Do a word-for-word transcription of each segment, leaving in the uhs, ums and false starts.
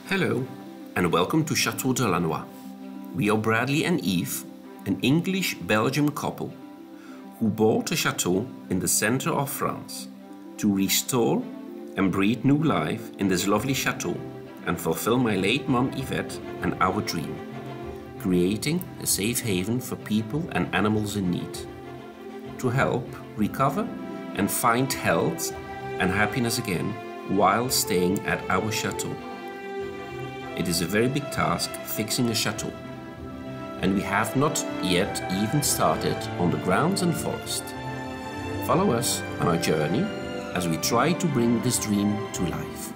Hello, and welcome to Chateau de Lannoy. We are Bradley and Eve, an English-Belgian couple who bought a chateau in the center of France to restore and breathe new life in this lovely chateau and fulfill my late mom Yvette and our dream, creating a safe haven for people and animals in need, to help recover and find health and happiness again while staying at our chateau. It is a very big task fixing a chateau, and we have not yet even started on the grounds and forest. Follow us on our journey as we try to bring this dream to life.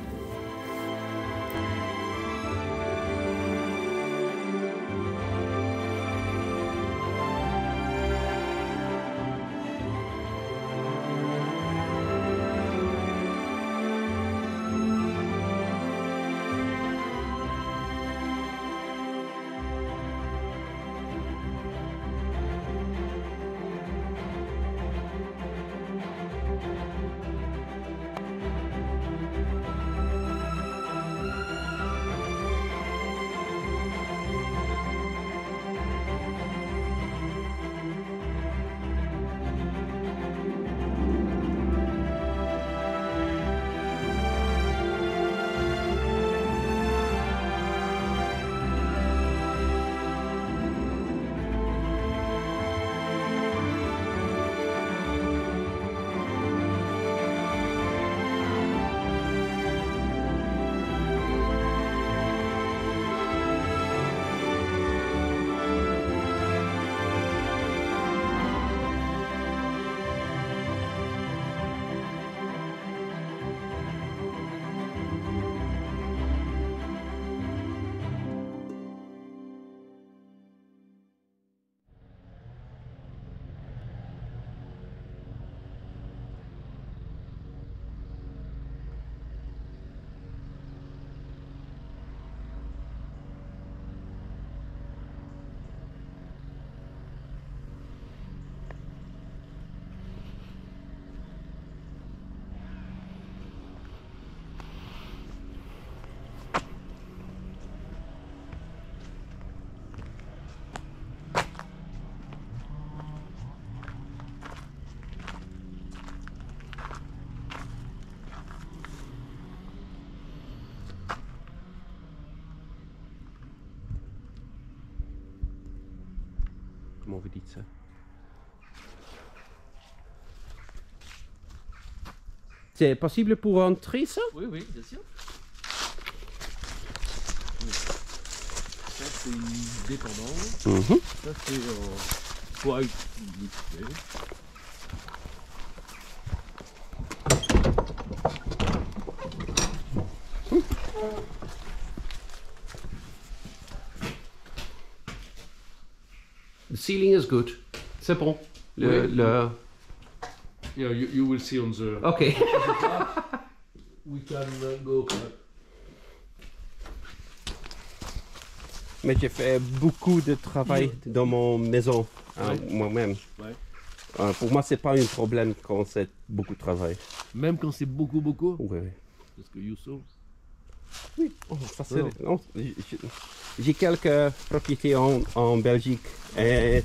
Comment vous dites ça? C'est possible pour entrer ça? Oui, oui, bien sûr. Ça c'est une dépendance. Mm-hmm. Ça c'est euh, pour utiliser. The ceiling is good. C'est bon. Le, Oui. le... Yeah, you, you will see on the. Ok. We can uh, go. Mais j'ai fait beaucoup de travail dans mon maison, hein, Ouais. moi-même. Ouais. Euh, pour moi, c'est pas un problème quand c'est beaucoup de travail. Même quand c'est beaucoup, beaucoup. Oui, oui. Parce que you saw. Oui, oh, ça c'est... Non. non, j'ai- j'ai quelques propriétés en, en Belgique et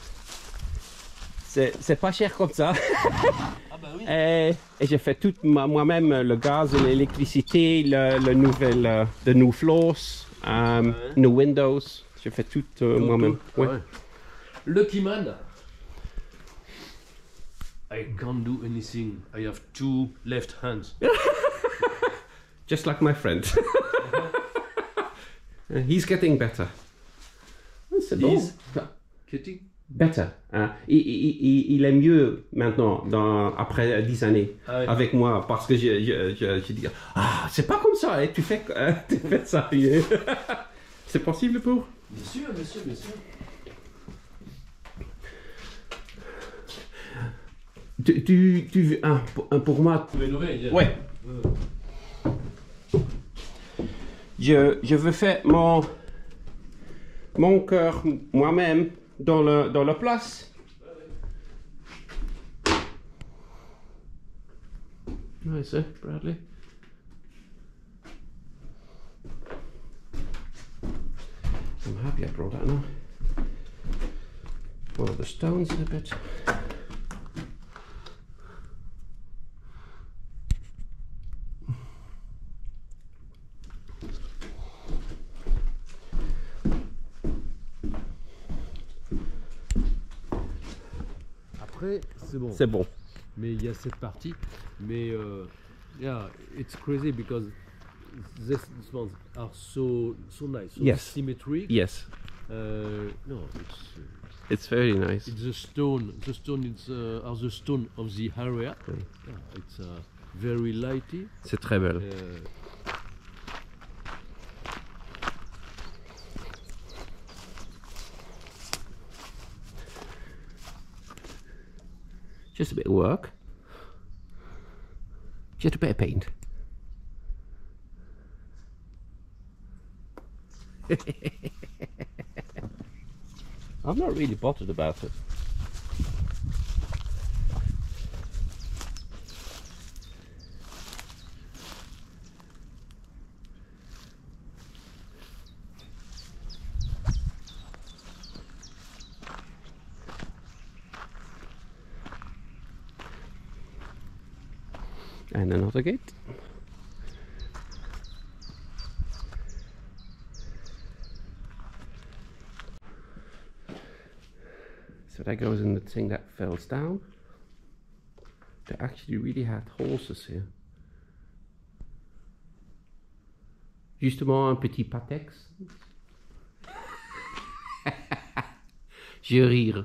c'est c'est pas cher comme ça. Ah bah oui. Et, et j'ai fait tout ma- moi-même, le gaz, l'électricité, le, le nouvel, euh, de new floors, euh, Ouais. new windows. J'ai fait tout euh, Tout, moi-même. tout. Ouais. Ouais. Lucky man. I can't do anything. I have two left hands. Just like my friend. He's getting better. C'est bon. He's getting. Better. Hein. Il, il, il, il est mieux maintenant, dans, après dix années, Ah ouais. avec moi, parce que je, je, je, je dis, ah, c'est pas comme ça, hein, tu, fais, euh, tu fais ça. C'est possible pour? Bien sûr, bien sûr, bien sûr. Tu, tu, tu un, pour, un pour moi. Tu veux une oreille? Ouais. Euh. Je, je veux faire mon, mon cœur moi-même dans, le, dans la place. Ouais, c'est Bradley. happy I brought that now. One of the stones a bit. Après, c'est bon. C'est bon. Mais il y a cette partie. Mais uh, yeah, it's crazy because these ones are so so nice, so Yes. symmetric. Yes. Uh, no, it's uh, It's very nice. it's the stone. The stone is uh, are the stone of the area. Oui. Yeah, it's uh, very lighty. C'est très belle. Uh, Just a bit of work. Just a bit of paint. I'm not really bothered about it. And another gate. So that goes in the thing that falls down. They actually really had horses here. Justement un petit patex. Je rire.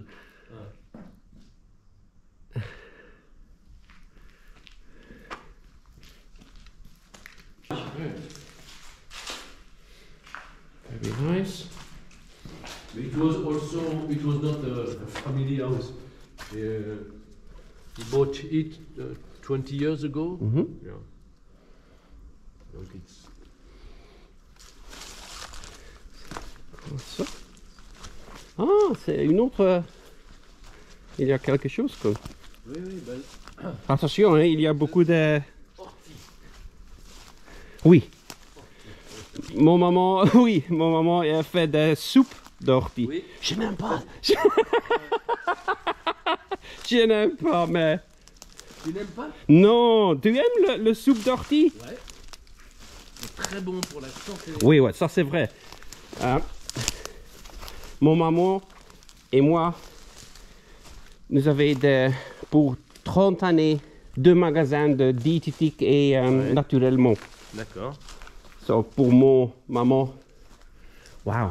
Very nice. It was also, it was not a, a family house. Uh, he bought it uh, twenty years ago. Mm-hmm. Yeah. Donc it's Ça. Ah, c'est une autre. Il y a quelque chose comme. oui, oui, ben, Attention, hein, il y a beaucoup de. Oui. Mon maman, oui, mon maman elle fait des soupes d'ortie. Oui. Je n'aime pas. Je, Je n'aime pas, mais. tu n'aimes pas? Non, tu aimes le, le soupe d'ortie? Ouais. C'est très bon pour la santé. Oui, ouais, ça c'est vrai. Hein? Mon maman et moi, nous avions des, pour trente années deux magasins de diététique et euh, Ouais. naturellement. D'accord. So, pour mon maman, wow,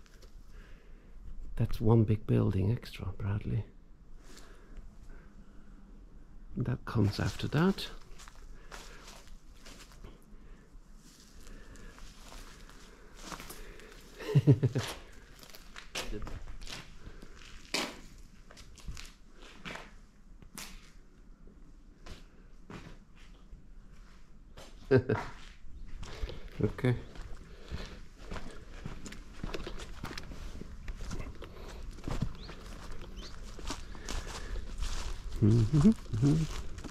that's one big building extra, Bradley. That comes after that. Okay. Mm-hmm. Mm-hmm.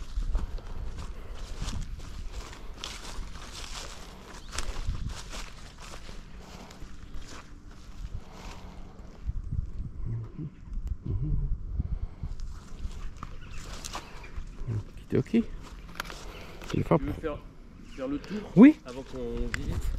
Ok. Il faut... Tu veux faire, faire le tour Oui. avant qu'on visite?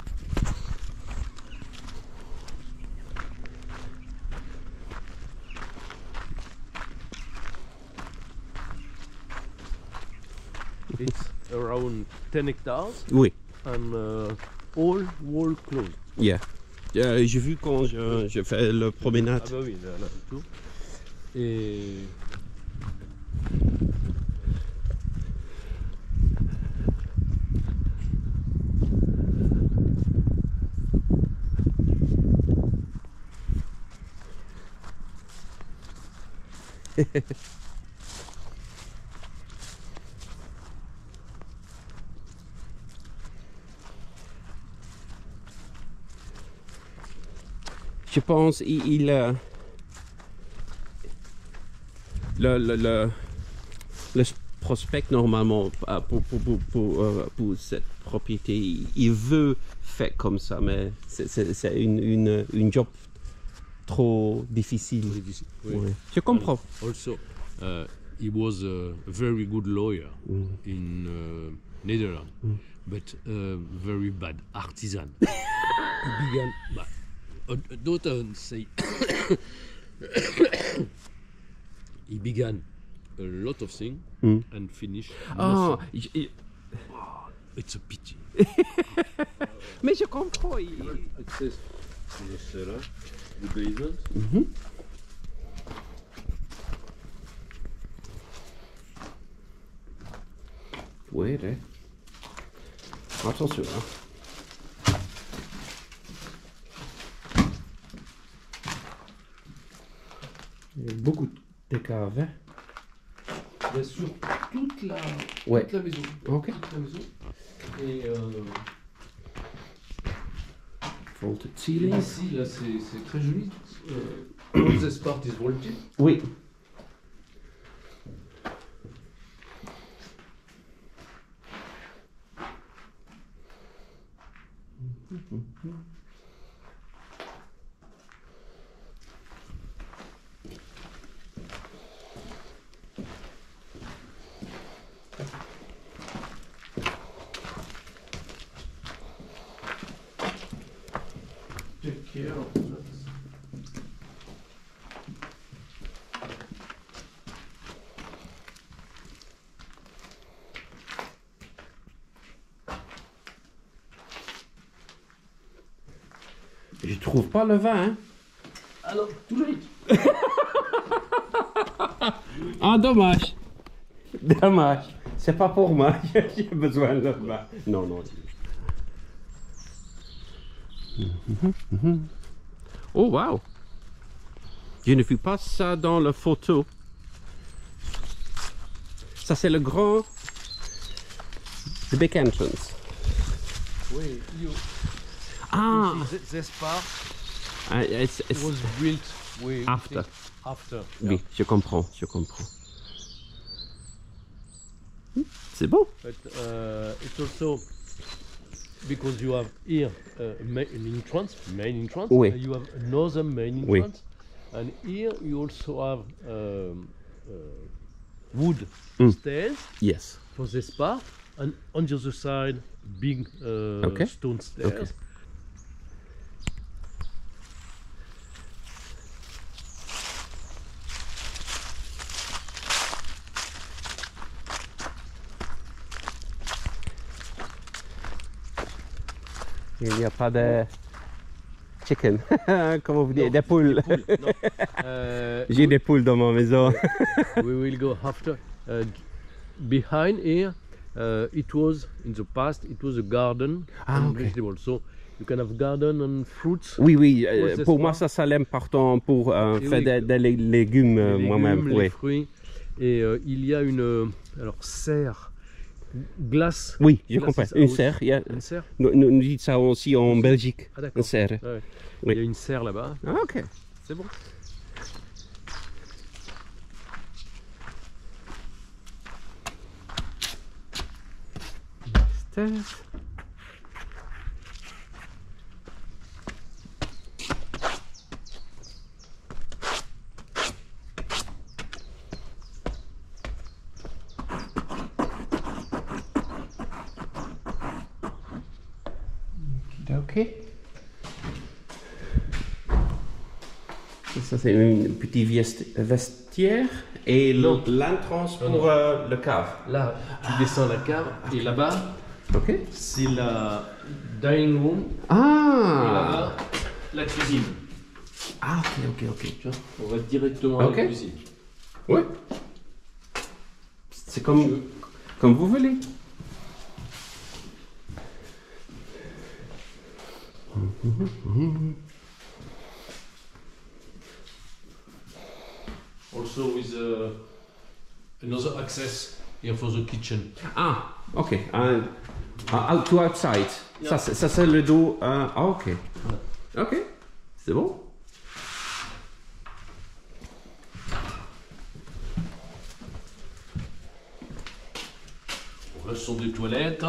It's around ten hectares Oui. and uh, all wall closed. Yeah. Euh, J'ai vu quand je, je fais le promenade. Ah bah oui, là, là, tout. Et Je pense il, il euh, le, le, le, le prospect normalement euh, pour, pour, pour, pour, euh, pour cette propriété, il veut faire comme ça, mais c'est une, une, une job trop difficile. Difficile, oui. Ouais. Je comprends. And also, uh, he was a very good lawyer Mm. in uh, Netherlands, but uh, very bad artisan. He began, but, uh, don't say. He began a lot of things Mm. and finished. Oh, nothing. je- je- It's a pity. mais je comprends. il- Access to the cellar, the basement. Mhm. Ouais, ouais. Attention. Hein. Il y a beaucoup de caves. Hein. Bien sûr, toute la, Ouais. toute la maison. Ok. Toute la maison. Et euh, Vaulted ceiling. ici, là, c'est c'est très joli. Euh, all this part is vaulted. Oui. Take care of that. Je trouve pas le vin. Hein. Alors, too late. Ah, dommage. Dommage. C'est pas pour moi. J'ai besoin de vin. Non, non. Oh, wow. Je ne fus pas ça dans la photo. Ça, c'est le grand... The big entrance. Oui, you, Ah, you see, this part ah, it's- it's- was built we After. think after. oui, je comprends, je comprends. Hmm, c'est bon. But uh, it's also because you have here uh, ma- an entrance, main entrance, Oui. and you have another main Oui. entrance, and here you also have um, uh, wood Mm. stairs Yes. for this part, and on the other side, big uh, Okay. stone stairs. Okay. Il n'y a pas de chicken, comment vous dites, No, des poules. Pool, no. Uh, J'ai des poules dans ma maison. we will go after. Uh, behind here, uh, it was in the past. It was a garden Ah, and okay. vegetables. So you can have garden and fruits. Oui, oui, euh, Ouais, c'est pour ça. moi ça, ça l'important pour euh, Et faire oui, des, des lé- légumes euh, les moi-même. légumes, Oui. les fruits. Et euh, il y a une euh, alors serre, glace. Oui, je Glace comprends. is Une house. serre, il y a- Une serre. nous, nous, nous disons ça aussi en Belgique. Ah d'accord. Une serre. Ouais, ouais. Oui. Il y a une serre là-bas. Ah, ok, c'est bon. Stairs. Ok. Ça, c'est un petit viest- vestiaire et Non. l'entrance Non, pour non. euh, le cave. Là, tu descends la cave et là-bas, Ok. c'est la dining room. Et Ah. là-bas, la cuisine. Ah, ok, ok, ok. Tu vois, on va directement Ok. à la cuisine. Ouais. C'est comme, comme vous voulez. Also with uh, another access here for the kitchen. Ah, ok. Uh, uh, out to outside. Yeah. Ça, c'est- ça c'est le dos. euh, ah, ok. Ok. C'est bon. Bon, là, ce sont des toilettes.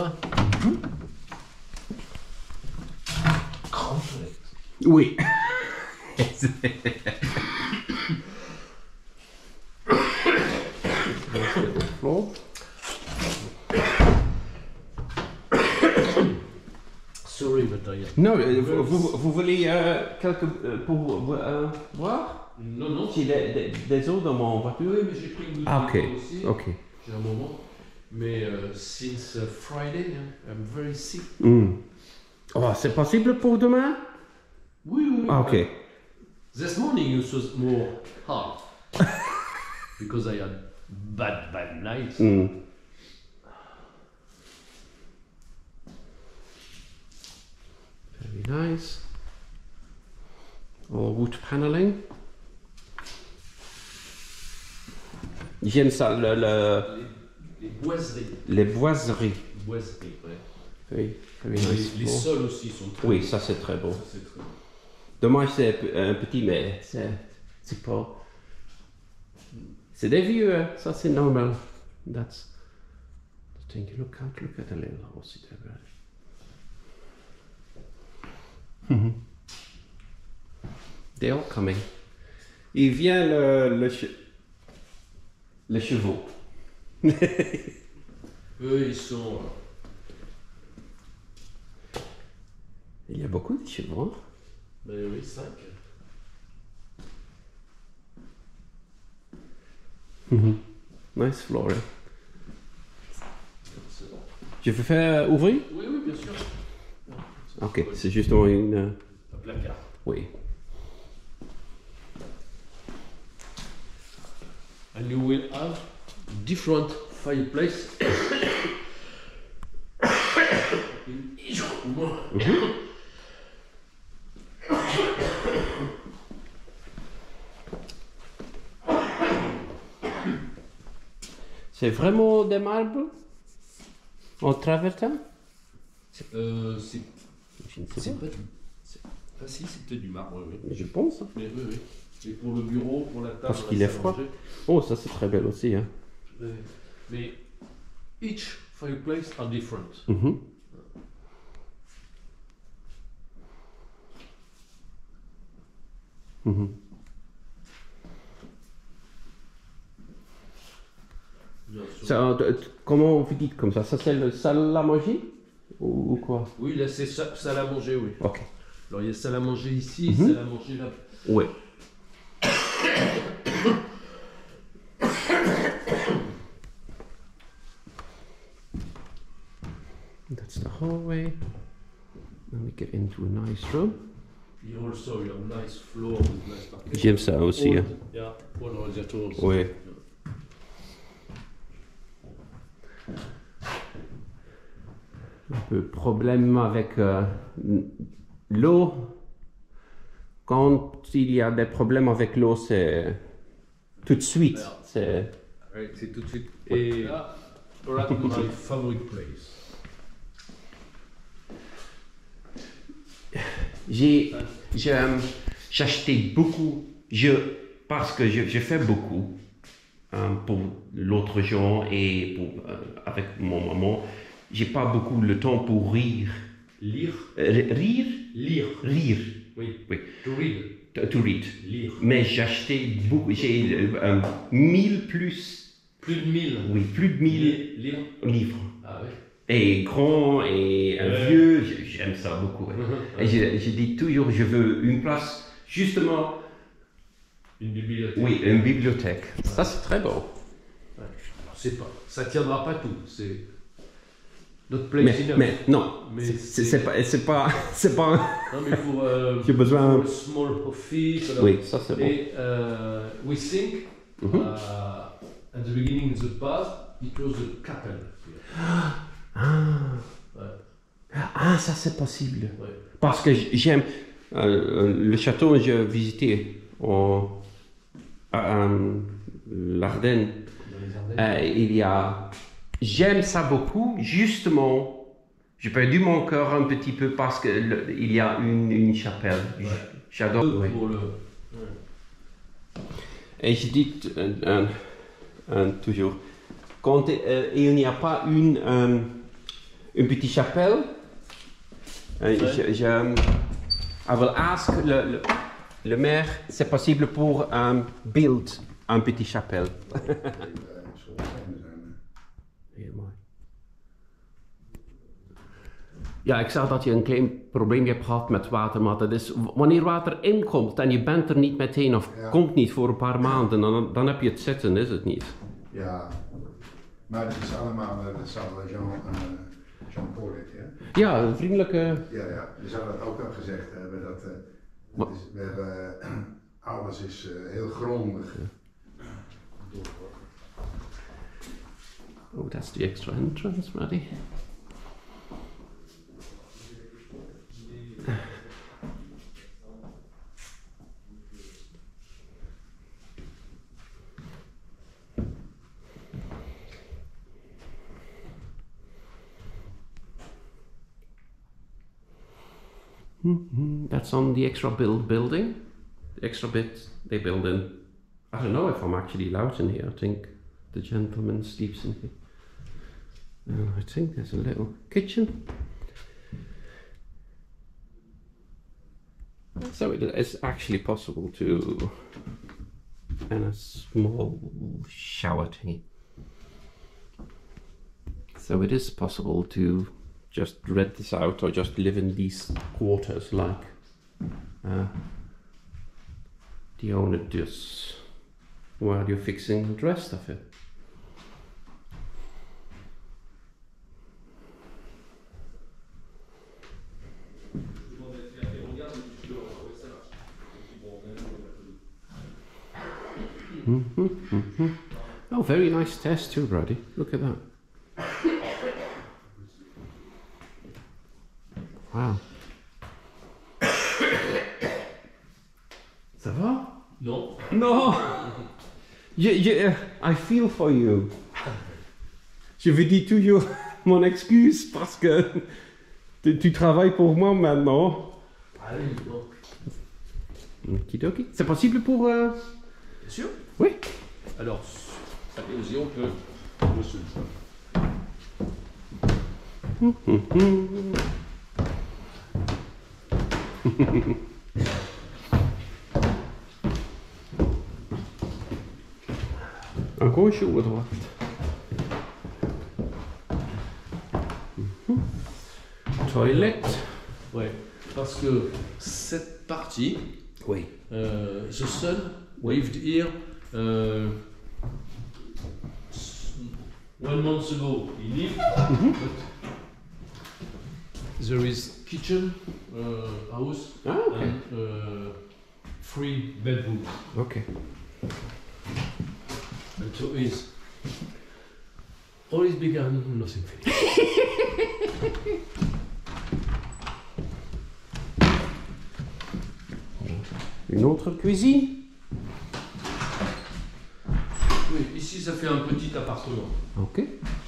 Grande toilette. Oui. Sorry, but I... Non, euh, vous, vous, vous voulez euh, quelque euh, pour euh, voir? Non, non. J'ai des, des, des eaux dans mon voiture. Oui, mais j'ai pris une bouteille Ah, ok. aussi. Ok. J'ai un moment. Mais uh, since uh, Friday, hein, I'm very sick. Mm. Oh, c'est possible pour demain? Oui, oui. Ah, ok. Uh, this morning it was more hard. Because I had bad, bad nights. Mm. Very nice. All wood paneling. J'aime ça, le, le, Les, les boiseries. les boiseries. Boiseries, ouais. Oui, very Les, nice. les Bon. sols aussi sont très Oui, ça c'est très beau. Ça, c'est très bon. Dommage c'est un petit, mais c'est c'est pas... C'est des vieux, hein. Ça c'est normal. That's the thing. Look out, look at the little house there. Mhm. They're all coming. Il vient le, le, che- les chevaux. Eux, ils sont... euh, Il y a beaucoup de chevaux. Ben oui, cinq. Mhm. Nice flooring. C'est bon. Je vais faire ouvrir? Oui, oui, bien sûr. Ok, c'est justement une... euh, Un placard. Oui. And you will have different fireplace in each room. C'est vraiment des marbles en travertin? Euh, c'est Je ne sais c'est pas. pas du... c'est- Ah si, c'est peut-être du marbre, oui. Je pense. Mais oui, oui. Et pour le bureau, pour la table... Parce la qu'il est salle à froid. manger. Oh, ça c'est très belle aussi. Hein. Mais, mais each fireplace are different. Mhm. Mhm. Bien sûr. Ça, euh, t- comment vous dites comme ça? Ça c'est le salle à manger? Ou, ou quoi? Oui, là c'est sa- salle à manger, oui. Ok. Alors il y a salle à manger ici, Mhm. salle à manger là. Oui. That's the hallway. Then we get into a nice room. Puis also you have nice floor with nice parquet. J'aime ça aussi. Hein. Old- Yeah, all radiators. Oui. Un peu problème avec euh, l'eau. Quand il y a des problèmes avec l'eau, c'est tout de suite. Alors. C'est Ouais, c'est tout de suite. Et là, voilà my favorite place. J'ai j'ai euh, j'ai acheté beaucoup. Je parce que je, je fais beaucoup euh, pour l'autre gens et pour euh, avec mon maman. J'ai pas beaucoup le temps pour rire. Lire. Euh, rire, Lire. rire. Oui. Oui. To read. To, to read. Lire. Mais j'ai acheté beaucoup. J'ai euh, euh, mille plus. Plus de mille. Oui, plus de mille Lire. livres. Ah oui. Et grand et euh, Ouais. vieux, j- j'aime ça beaucoup. ouais. Et je, je dis toujours, je veux une place, justement, Une bibliothèque. oui, une bibliothèque. Ça, c'est très beau. Ouais. Alors, c'est pas. Ça tiendra pas tout. C'est. Notre place Mais, enough. mais non, Mais c'est- c'est- c'est c'est pas, c'est pas, c'est pas. Non mais pour. Euh, J'ai besoin- pour le small office. alors. Oui, ça c'est bon. Et euh, we think. Mhm. uh, at the beginning, in the past, it was a couple. Ah, Ouais. ah, ça c'est possible. Ouais. Parce que j'aime euh, le château que j'ai visité en à, euh, l'Ardenne. Dans les Ardennes. Euh, il y a, j'aime ça beaucoup. Justement, j'ai perdu mon cœur un petit peu parce que le- il y a une, une chapelle. Ouais. J'adore. Deux oui. pour le. Ouais. Et je dis euh, euh, euh, toujours, quand euh, il n'y a pas une, euh, une petite chapelle, euh, Ouais. je, je, I will ask le, le, Le maire, c'est possible pour un build, un petit chapelle. Heel mooi. Ja, ik zag dat je een klein probleempje hebt gehad met water, maar dat is wanneer water inkomt en je bent er niet meteen of ja. komt niet voor een paar maanden, dan, dan heb je het zitten, is het niet? Ja, maar het is allemaal, dat zal Jean, uh, Jean Paul, ja? Ja, een vriendelijke... Ja, ja, je zou dat ook al gezegd hebben, dat, uh, dat is, we hebben, uh, alles is uh, heel grondig. Ja. Oh, that's the extra entrance, ready? Mm-hmm. That's on the extra build building. The extra bit they build in. I don't know if I'm actually allowed in here. I think the gentleman sleeps in here. Uh, I think there's a little kitchen. So it is actually possible to, and a small shower thingy. So it is possible to just rent this out or just live in these quarters like uh, the owner does while you're fixing the rest of it. Mm-hmm, mm-hmm. Oh, very nice test too, Brady. Look at that. Wow. Ça va? Non. Non. Je, je, I feel for you. Je vous dis toujours mon excuse parce que tu, tu travailles pour moi maintenant. Allez, bon. Okidoki. C'est possible pour... Euh... Bien sûr. Oui. Alors, allez-y, on peut. Monsieur. Un gauche ou à droite? Toilette. Ouais, parce que cette partie, oui. uh, the son lived here uh, one month ago. He lived, mm-hmm. but there is kitchen, uh, house, ah, okay. and uh, three bedrooms. Okay. And so is always began, nothing finished. Une autre cuisine? Oui, ici ça fait un petit appartement. Ok.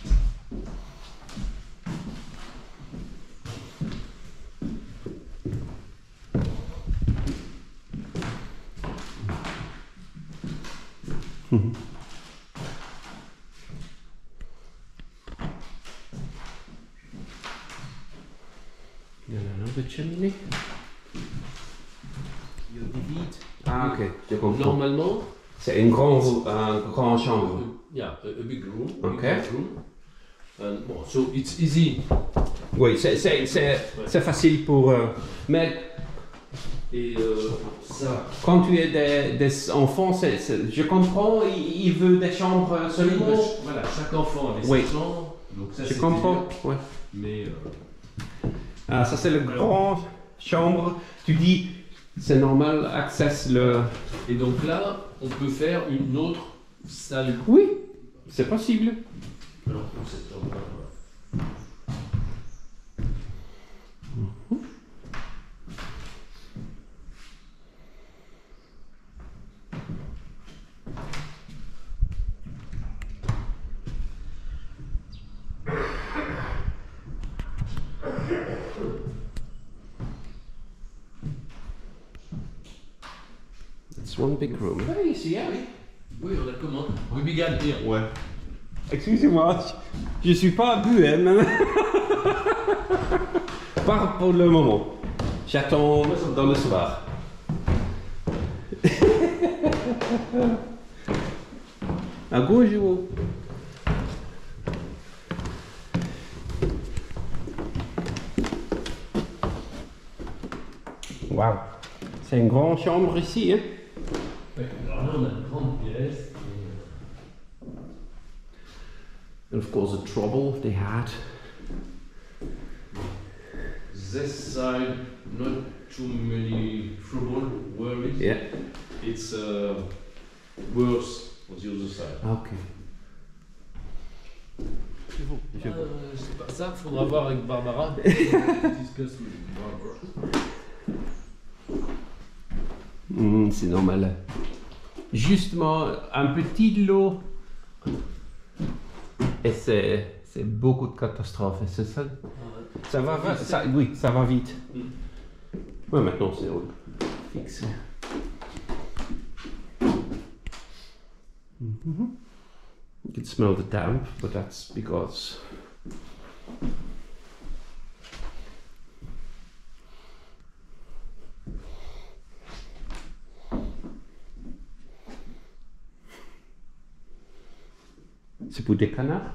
Mm-hmm. Another chimney. Il y a des vides. Ah, ok, je comprends. Normalement, c'est une grande, euh, grande chambre. Yeah, a, a big room. Ok. Big room. And, bon, so it's easy. Oui, c'est, c'est, c'est, ouais. c'est facile pour. Euh, mais. Et euh, ça. Quand tu es des, des enfants, c'est, c'est, je comprends, il, il veut des chambres seulement. Oui, voilà, chaque enfant avait oui. sa chambre. Donc ça, je comprends. Ouais. Mais. Euh, ah, ça, c'est le grand chambre. Tu dis, c'est normal, accesse le. Et donc là, on peut faire une autre salle. Oui, c'est possible. Alors, pour cette chambre-là. It's one big room. Oui, ici, oui. Oui, on a comment? We began here. Ouais. Excusez-moi, je ne suis pas bu, hein, même. Pas pour le moment. J'attends dans le soir. À gauche ou haut? Waouh, c'est une grande chambre ici, hein? Ouais, alors là, on a une grande pièce. And of course the trouble they had. This side, not too many trouble, worries. Yeah. It's uh, worse on the other side. Ok. C'est bon. Euh, c'est pas ça, faudra voir avec Barbara. Discuss with Barbara. Hmm, c'est normal. Justement, un petit lot. Et c'est, c'est beaucoup de catastrophes. C'est ça. Ça va, va ça, oui, ça va vite. Mm. Ouais, maintenant c'est fixe. Mm-hmm. You can smell the damp, but that's because c'est pour des canards.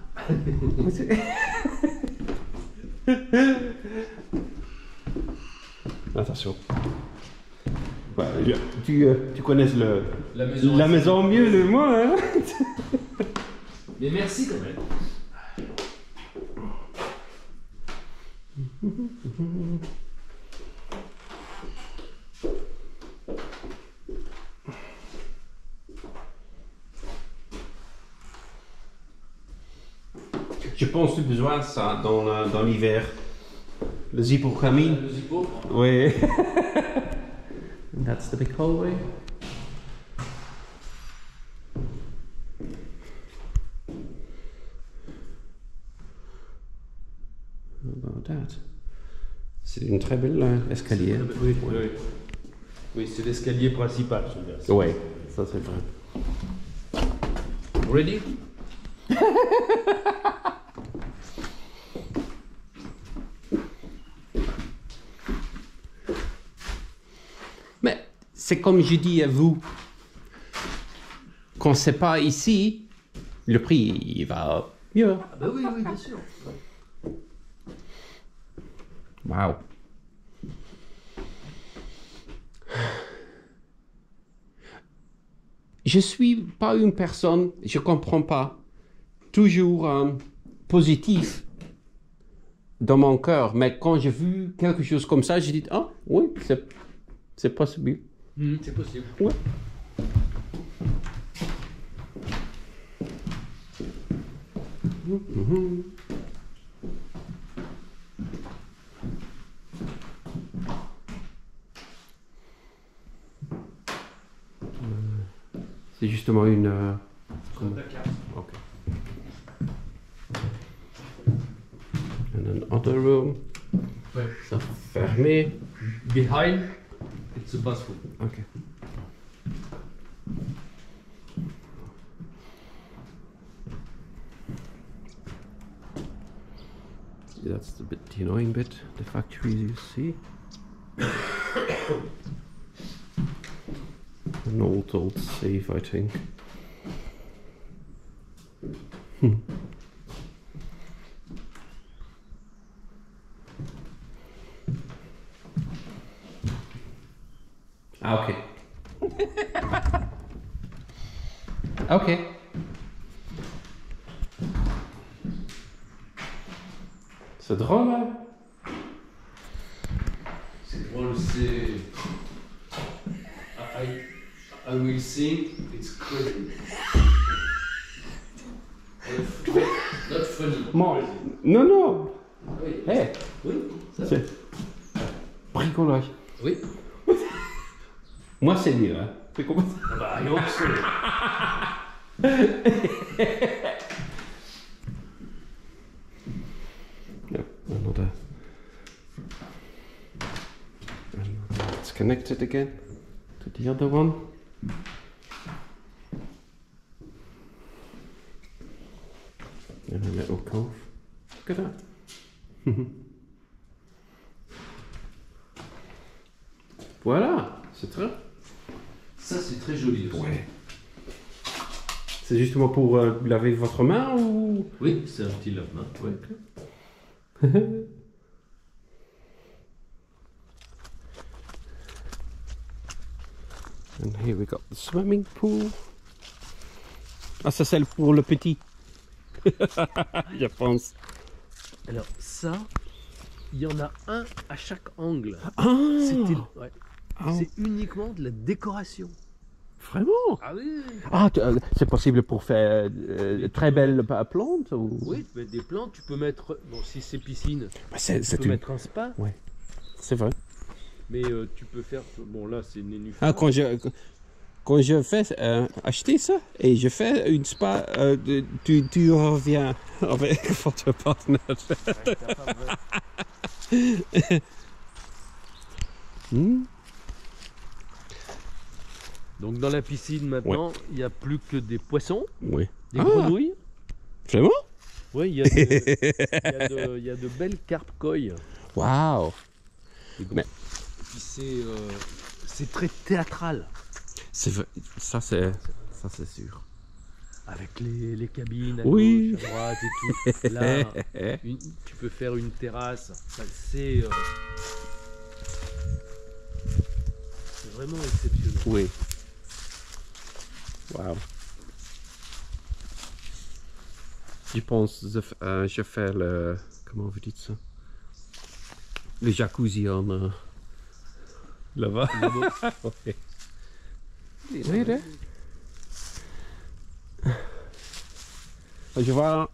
Attention. Ouais, tu, euh, tu connais le, La maison, la maison mieux que moi, hein? Mais merci quand même. Je pense que tu as besoin de ça dans, la- dans l'hiver. Le zippo-camine. Le zippo. Oui. That's the big hallway. How about that? C'est une très belle euh, escalier. Oui, oui. Oui, c'est l'escalier principal, celui-là. Oui, ça c'est vrai. Ready? Mais c'est comme je dis à vous, quand c'est pas ici, le prix il va mieux. Ah bah oui, oui, bien sûr. Wow. Je suis pas une personne, je comprends pas, toujours euh, positif dans mon cœur, mais quand j'ai vu quelque chose comme ça, j'ai dit ah oui, c'est c'est possible. Mm, c'est possible. Ouais. Mhm. C'est justement une. Euh, La carte. ok. And another room. Ouais. Ça fermé. Behind, it's a bathroom. Ok. That's the bit, the annoying bit. The factories you see. An old, old safe, I think. Hmm. Ah, ok. Ok. C'est drôle, hein? C'est drôle, c'est. I, I will think it's crazy. Not funny. Bon, non, non. Oui. Hey, Oui. Ça. c'est bricolage. Oui. Moi, c'est mieux, hein? C'est comme ça. Ah bah, I hope so. No, another. Another. It's connected again to the other one. And a little cove. Look at that. Voilà, c'est très. Ça, c'est très joli aussi. Ouais. C'est justement pour euh, laver votre main ou... Oui, c'est un petit lave-main. Ouais. And here we got the swimming pool. Ah, ça c'est pour le petit. Je pense. Alors ça, il y en a un à chaque angle. Ah, C'était, ouais. Ah. C'est uniquement de la décoration. Vraiment? Ah oui. Ah, tu- euh, c'est possible pour faire euh, très belles pa- plantes ou... Oui, tu peux mettre des plantes, tu peux mettre, bon si c'est piscine, Bah, c'est tu c'est peux une- mettre un spa, c'est vrai. mais euh, tu peux faire, bon là c'est nénuphar. Ah, quand je quand je fais euh, acheter ça et je fais une spa, euh, de- tu, tu reviens avec votre partenaire. Hmm? Donc dans la piscine maintenant, il n'y a plus que des poissons, Oui. des Ah. grenouilles. Vraiment? Oui, il y, a de- il y a de- il y a de belles carpes koi. Waouh. Mais- Et puis c'est euh, c'est très théâtral. C'est vrai. Ça c'est ça c'est sûr. Avec les, les cabines à Oui. gauche, à droite et tout. Là, une- tu peux faire une terrasse. Enfin, c'est euh, c'est vraiment exceptionnel. Oui. Waouh. Je pense, je, f- euh, je fais le, comment vous dites ça? Le jacuzzi en, euh, là-bas. Oui. Oui, là. Je vois.